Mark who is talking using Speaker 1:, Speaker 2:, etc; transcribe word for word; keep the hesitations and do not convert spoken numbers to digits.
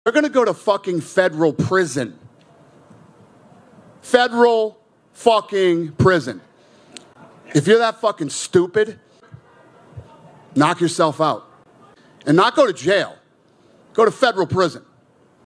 Speaker 1: They're going to go to fucking federal prison. Federal fucking prison. If you're that fucking stupid, knock yourself out. And not go to jail. Go to federal prison.